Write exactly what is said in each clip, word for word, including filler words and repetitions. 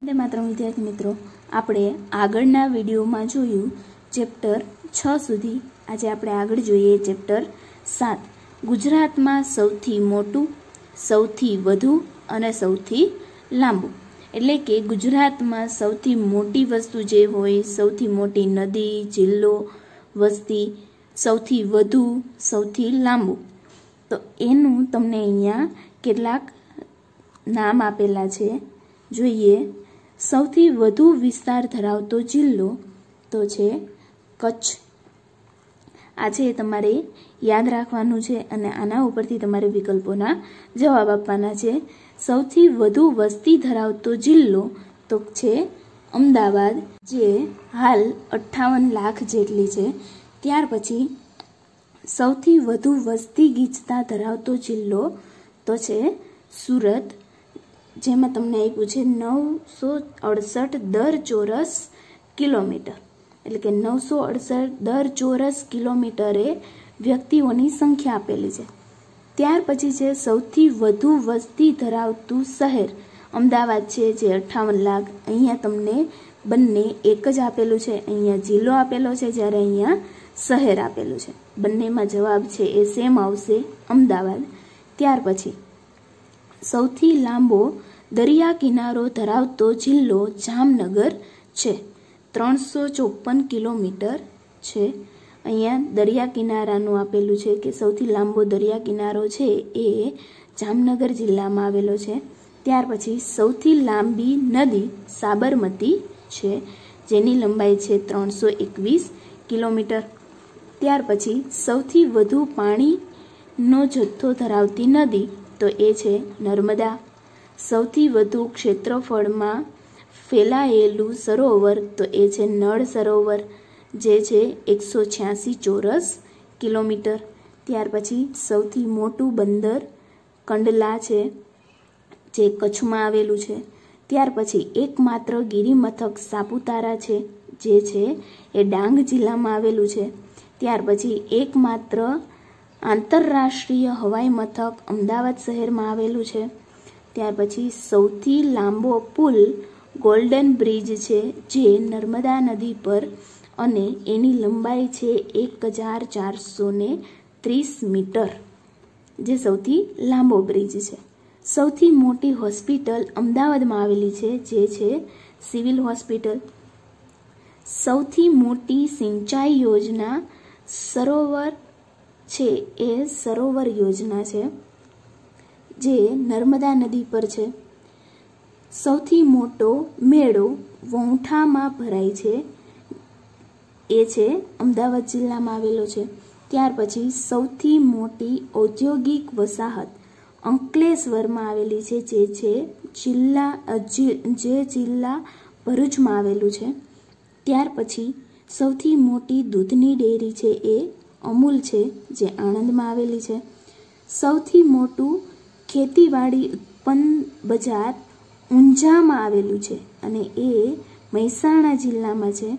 वंदे मातरम विद्यार्थी मित्रों, આપણે આગળના વિડીયોમાં જોયું ચેપ્ટર છ સુધી। આજે આપણે આગળ જોઈએ ચેપ્ટર સાત। ગુજરાતમાં સૌથી મોટું, સૌથી વધુ અને સૌથી લાંબુ। એટલે કે ગુજરાતમાં સૌથી મોટી વસ્તુ જે હોય, સૌથી મોટી નદી, જિલ્લો, વસ્તી, સૌથી વધુ, સૌથી લાંબુ, તો એનું તમને અહીંયા કેટલાક નામ આપેલા છે, જોઈએ। સૌથી વધુ વિસ્તાર ધરાવતો જિલ્લો તો છે કચ્છ। આજે તમારે યાદ રાખવાનું છે અને આના ઉપરથી તમારે વિકલ્પોના જવાબ આપવાના છે। સૌથી વધુ વસ્તી ધરાવતો જિલ્લો તો છે અમદાવાદ, જે હાલ અઠ્ઠાવન લાખ જેટલી છે। ત્યાર પછી સૌથી વધુ વસ્તી ગીચતા ધરાવતો જિલ્લો તો છે સુરત, જેમાં તમને આપ્યું છે નવસો અડસઠ દર ચોરસ કિલોમીટર, એટલે કે નવસો અડસઠ દર ચોરસ કિલોમીટરે વ્યક્તિઓની સંખ્યા આપેલી છે। ત્યાર પછી છે સૌથી વધુ વસ્તી ધરાવતું શહેર અમદાવાદ છે, જે અઠ્ઠાવન લાખ। અહીંયા તમને બંને એક જ આપેલું છે, અહીંયા જિલ્લો આપેલો છે, જ્યારે અહીંયા શહેર આપેલું છે। બંનેમાં જવાબ છે એ સેમ આવશે, અમદાવાદ। ત્યાર પછી સૌથી લાંબો દરિયા કિનારો ધરાવતો જિલ્લો જામનગર છે, ત્રણસો ચોપન કિલોમીટર છે। અહીંયા દરિયા કિનારાનું આપેલું છે કે સૌથી લાંબો દરિયા કિનારો છે એ જામનગર જિલ્લામાં આવેલો છે। ત્યાર પછી સૌથી લાંબી નદી સાબરમતી છે, જેની લંબાઈ છે ત્રણસો એકવીસ કિલોમીટર। ત્યાર પછી સૌથી વધુ પાણીનો જથ્થો ધરાવતી નદી તો એ છે નર્મદા। સૌથી વધુ ક્ષેત્રફળમાં ફેલાયેલું સરોવર તો એ છે નળ સરોવર, જે છે એકસો છ્યાસી ચોરસ કિલોમીટર। ત્યાર પછી સૌથી મોટું બંદર કંડલા છે, જે કચ્છમાં આવેલું છે। ત્યાર પછી એકમાત્ર ગિરિમથક સાપુતારા છે, જે છે એ ડાંગ જિલ્લામાં આવેલું છે। ત્યાર પછી એકમાત્ર આંતરરાષ્ટ્રીય હવાઈ મથક અમદાવાદ શહેરમાં આવેલું છે। ત્યાર પછી સૌથી લાંબો પુલ ગોલ્ડન બ્રિજ છે, જે નર્મદા નદી પર, અને એની લંબાઈ છે એક હજાર ચારસો ને ત્રીસ મીટર, જે સૌથી લાંબો બ્રિજ છે। સૌથી મોટી હોસ્પિટલ અમદાવાદમાં આવેલી છે, જે છે સિવિલ હોસ્પિટલ। સૌથી મોટી સિંચાઈ યોજના સરોવર છે એ સરોવર યોજના છે, જે નર્મદા નદી પર છે। સૌથી મોટો મેળો વૌઠામાં ભરાય છે, એ છે અમદાવાદ જિલ્લામાં આવેલો છે। ત્યાર પછી સૌથી મોટી ઔદ્યોગિક વસાહત અંકલેશ્વરમાં આવેલી છે, જે છે જિલ્લા જે જિલ્લા ભરૂચમાં આવેલું છે। ત્યાર પછી સૌથી મોટી દૂધની ડેરી છે એ અમૂલ છે, જે આણંદમાં આવેલી છે। સૌથી મોટું ખેતીવાડી ઉત્પન્ન બજાર ઊંઝામાં આવેલું છે, અને એ મહેસાણા જિલ્લામાં છે।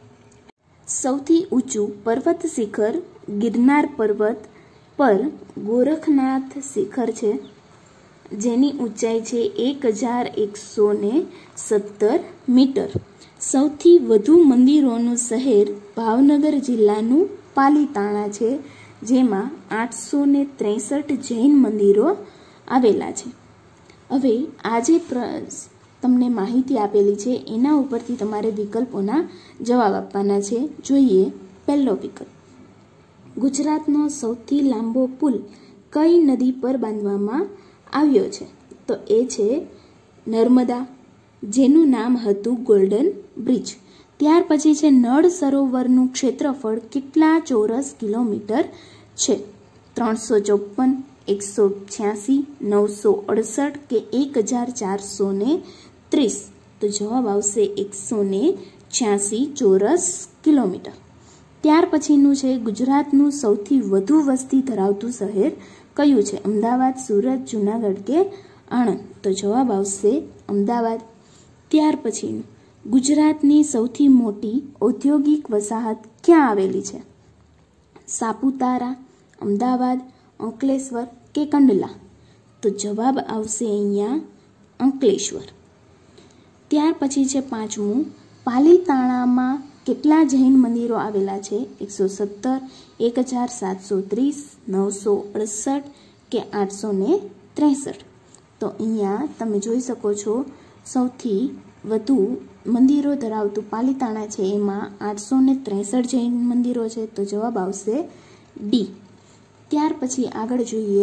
સૌથી ઊંચું પર્વત શિખર ગિરનાર પર્વત પર ગોરખનાથ શિખર છે, જેની ઊંચાઈ છે એક હજાર એકસો ને સત્તર મીટર। સૌથી વધુ મંદિરોનું શહેર ભાવનગર જિલ્લાનું પાલીતાણા છે, જેમાં આઠસો ને ત્રેસઠ જૈન મંદિરો આવેલા છે। હવે આ જે તમને માહિતી આપેલી છે એના ઉપરથી તમારે વિકલ્પોના જવાબ આપવાના છે, જોઈએ। પહેલો વિકલ્પ, ગુજરાતનો સૌથી લાંબો પુલ કઈ નદી પર બાંધવામાં આવ્યો છે? તો એ છે નર્મદા, જેનું નામ હતું ગોલ્ડન બ્રિજ। ત્યાર પછી છે નળ સરોવરનું ક્ષેત્રફળ કેટલા ચોરસ કિલોમીટર છે? ત્રણસો ચોપન, એકસો છ્યાસી, નવસો અડસઠ કે એક હજાર ચારસો ને ત્રીસ? તો જવાબ આવશે એકસો ને છ્યાસી ચોરસ કિલોમીટર। ત્યાર પછીનું છે ગુજરાતનું સૌથી વધુ વસ્તી ધરાવતું શહેર કયું છે? અમદાવાદ, સુરત, જૂનાગઢ કે આણંદ? તો જવાબ આવશે અમદાવાદ। ત્યાર પછીનું ગુજરાતની સૌથી મોટી ઔદ્યોગિક વસાહત ક્યાં આવેલી છે? સાપુતારા, અમદાવાદ, અંકલેશ્વર કે કંડલા? તો જવાબ આવશે અહીંયા અંકલેશ્વર। ત્યાર પછી છે પાંચમું, પાલીતાણામાં કેટલા જૈન મંદિરો આવેલા છે? એકસો સત્તર, એક હજાર સાતસો ત્રીસ, નવસો અડસઠ કે આઠસો ને ત્રેસઠ. તો અહીંયા તમે જોઈ શકો છો સૌથી વધુ મંદિરો ધરાવતું પાલીતાણા છે, એમાં આઠસો ને ત્રેસઠ જૈન મંદિરો છે. તો જવાબ આવશે ડી. ત્યાર પછી આગળ જોઈએ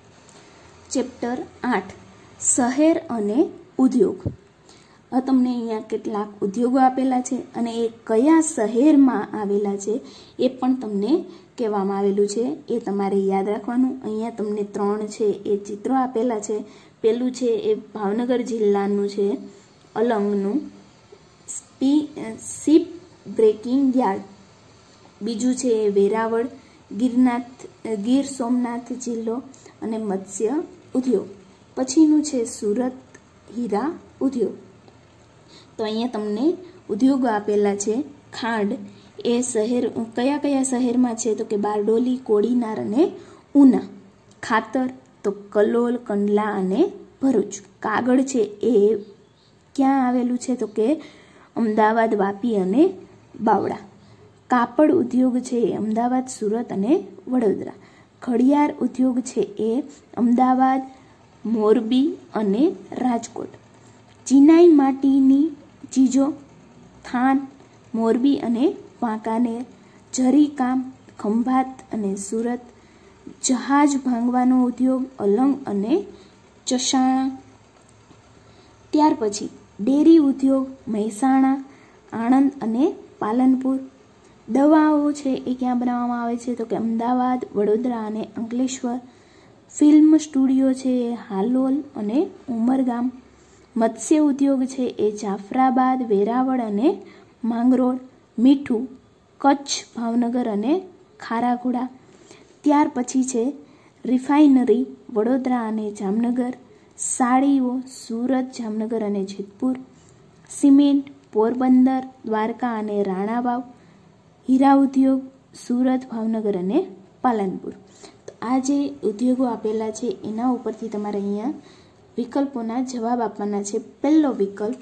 ચેપ્ટર આઠ, શહેર અને ઉદ્યોગ. હવે તમને અહીંયા કેટલાક ઉદ્યોગો આપેલા છે અને એ કયા શહેરમાં આવેલા છે એ પણ તમને કહેવામાં આવેલું છે. એ તમારે યાદ રાખવાનું. અહીંયા તમને ત્રણ છે એ ચિત્રો આપેલા છે. પેલું છે એ ભાવનગર જિલ્લાનું છે, અલંગનું સ્પી શિપ બ્રેકિંગ યાર્ડ. બીજું છે એ વેરાવળ, ગિરનાથ ગીર સોમનાથ જિલ્લો અને મત્સ્ય ઉદ્યોગ. પછીનું છે સુરત હીરા ઉદ્યોગ. તો અહીંયા તમને ઉદ્યોગો આપેલા છે. ખાંડ એ શહેર કયા કયા શહેરમાં છે? તો કે બારડોલી, કોડીનાર અને ઉના. ખાતર તો કલોલ, કંડલા અને ભરૂચ. કાગળ છે એ ક્યાં આવેલું છે? તો કે અમદાવાદ, વાપી અને બાવળા. કાપડ ઉદ્યોગ છે એ અમદાવાદ, સુરત અને વડોદરા. ઘડિયાળ ઉદ્યોગ છે એ અમદાવાદ, મોરબી અને રાજકોટ. ચિનાઈ માટીની ચીજો થાન, મોરબી અને વાંકાનેર. જરીકામ ખંભાત અને સુરત. જહાજ ભાંગવાનો ઉદ્યોગ અલંગ અને ચસાણા. ત્યાર પછી ડેરી ઉદ્યોગ મહેસાણા, આણંદ અને પાલનપુર. દવાઓ છે એ ક્યાં બનાવવામાં આવે છે? તો કે અમદાવાદ, વડોદરા અને અંકલેશ્વર. ફિલ્મ સ્ટુડિયો છે એ હાલોલ અને ઉમરગામ. મત્સ્ય ઉદ્યોગ છે એ જાફરાબાદ, વેરાવળ અને માંગરોળ. મીઠું કચ્છ, ભાવનગર અને ખારાઘોડા. ત્યાર પછી છે રિફાઇનરી વડોદરા અને જામનગર. સાડીઓ સુરત, જામનગર અને જેતપુર. સિમેન્ટ પોરબંદર, દ્વારકા અને રાણાવાવ. હીરા ઉદ્યોગ સુરત, ભાવનગર અને પાલનપુર. તો આ જે ઉદ્યોગો આપેલા છે એના ઉપરથી તમારે અહીંયા વિકલ્પોના જવાબ આપવાના છે. પહેલો વિકલ્પ,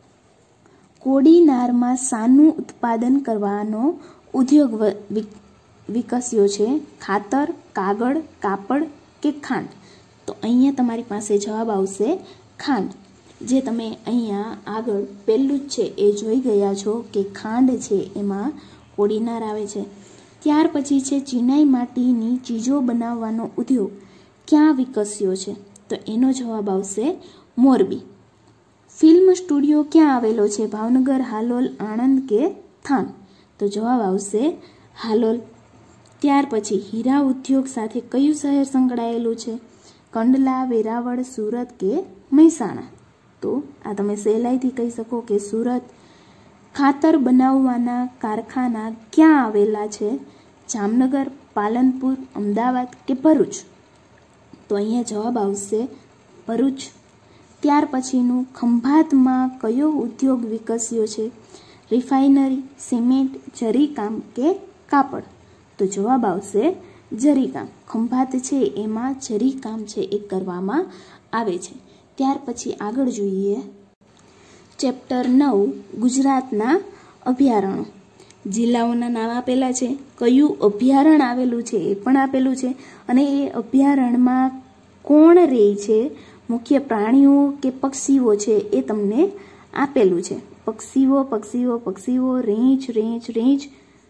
કોડીનારમાં શાનું ઉત્પાદન કરવાનો ઉદ્યોગ વિકસ્યો છે? ખાતર, કાગળ, કાપડ કે ખાંડ? તો અહીંયા તમારી પાસે જવાબ આવશે ખાંડ. જે તમે અહીંયા આગળ પહેલું જ છે એ જોઈ ગયા છો કે ખાંડ છે એમાં કોડીનાર આવે છે. ત્યાર પછી છે ચિનાઈ માટીની ચીજો બનાવવાનો ઉદ્યોગ ક્યાં વિકસ્યો છે? તો એનો જવાબ આવશે મોરબી. ફિલ્મ સ્ટુડિયો ક્યાં આવેલો છે? ભાવનગર, હાલોલ, આણંદ કે થાન? તો જવાબ આવશે હાલોલ. ત્યાર પછી હીરા ઉદ્યોગ સાથે કયું શહેર સંકળાયેલું છે? કંડલા, વેરાવળ, સુરત કે મહેસાણા? તો આ તમે સહેલાઈથી કહી શકો કે સુરત. ખાતર બનાવવાના કારખાના ક્યાં આવેલા છે? જામનગર, પાલનપુર, અમદાવાદ કે ભરૂચ? તો અહીંયા જવાબ આવશે ભરૂચ. ત્યાર પછીનું ખંભાતમાં કયો ઉદ્યોગ વિકસ્યો છે? રિફાઇનરી, સિમેન્ટ, જરીકામ કે કાપડ? તો જવાબ આવશે જરીકામ. ખંભાત છે એમાં જરીકામ છે એ કરવામાં આવે છે. ત્યાર પછી આગળ જોઈએ ચેપ્ટર નવ, ગુજરાતના અભયારણ્યો. જિલ્લાઓના નામ આપેલા છે, કયું અભયારણ્ય આવેલું છે એ પણ આપેલું છે, અને એ અભયારણ્યમાં કોણ રહે છે, મુખ્ય પ્રાણીઓ કે પક્ષીઓ છે એ તમને આપેલું છે. પક્ષીઓ પક્ષીઓ પક્ષીઓ રીંછ રીંછ રીંછ,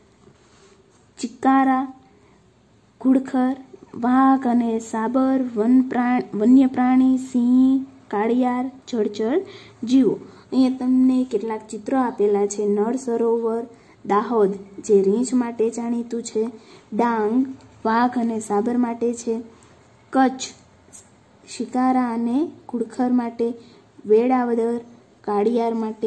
ચિકારા, ઘુડખર, વાઘ અને સાબર, વન પ્રાણ વન્ય પ્રાણી, સિંહ, કાળિયાર, જળચર જીવો. અહીંયા તમને કેટલાક ચિત્રો આપેલા છે. નળ સરોવર દાહોદ જે રીંછ માટે જાણીતું છે, ડાંગ વાઘ અને સાબર માટે છે, કચ્છ શિકારા અને ઘુડખર માટે, વેળાવદર કાળિયાર માટે,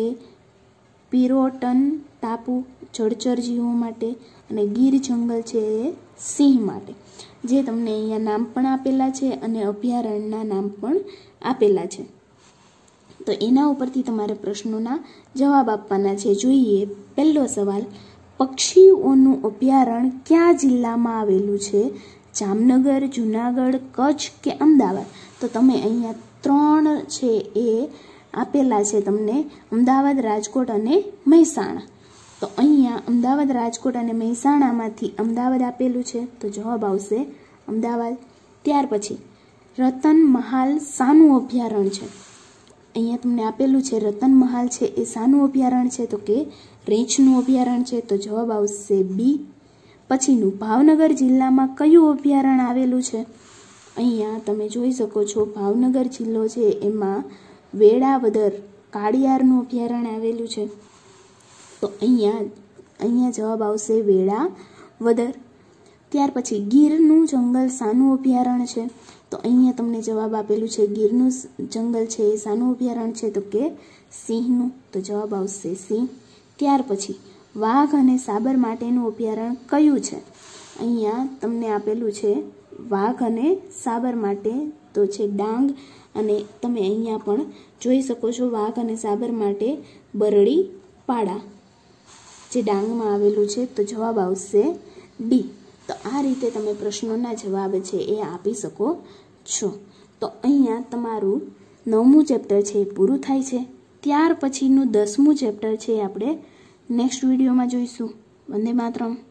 પિરોટન ટાપુ જળચર જીવો માટે, અને ગીર જંગલ છે એ સિંહ માટે. જે તમને અહીંયા નામ પણ આપેલા છે અને અભયારણ્યના નામ પણ આપેલા છે. તો એના ઉપરથી તમારે પ્રશ્નોના જવાબ આપવાના છે. જોઈએ પહેલો સવાલ, પક્ષીઓનું અભયારણ્ય કયા જિલ્લામાં આવેલું છે? જામનગર, જુનાગઢ, કચ્છ કે અમદાવાદ? તો તમે અહીંયા ત્રણ છે એ આપેલા છે તમને અમદાવાદ, રાજકોટ અને મહેસાણા. તો અહીંયા અમદાવાદ, રાજકોટ અને મહેસાણામાંથી અમદાવાદ આપેલું છે, તો જવાબ આવશે અમદાવાદ. ત્યાર પછી રતન મહાલ શાનું અભયારણ્ય છે? અહીંયા તમને આપેલું છે રતન મહાલ છે એ શાનું અભયારણ્ય છે? તો કે રીંછનું અભયારણ્ય છે, તો જવાબ આવશે બી. પછીનું ભાવનગર જિલ્લામાં કયું અભયારણ્ય આવેલું છે? અહીંયા તમે જોઈ શકો છો ભાવનગર જિલ્લો છે એમાં વેળાવદર કાળિયારનું અભયારણ્ય આવેલું છે, તો અહીંયા અહીંયા જવાબ આવશે વેળાવદર. ત્યાર પછી ગીરનું જંગલ શાનું અભયારણ્ય છે? તો અહીંયા તમને જવાબ આપેલું છે ગીરનું જંગલ છે એ શાનું અભયારણ્ય છે? તો કે સિંહનું, તો જવાબ આવશે સિંહ. ત્યાર પછી વાઘ અને સાબર માટેનું અભયારણ્ય કયું છે? અહીંયા તમને આપેલું છે વાઘ અને સાબર માટે, તો છે ડાંગ. અને તમે અહીંયા પણ જોઈ શકો છો વાઘ અને સાબર માટે બરડી પાડા જે ડાંગમાં આવેલું છે, તો જવાબ આવશે ડી. તો આ રીતે તમે પ્રશ્નોના જવાબ છે એ આપી શકો છો. તો અહીંયા તમારું નવમું ચેપ્ટર છે એ પૂરું થાય છે. ત્યાર પછીનું દસમું ચેપ્ટર છે આપણે નેક્સ્ટ વિડીયોમાં જોઈશું. વંદે માતરમ.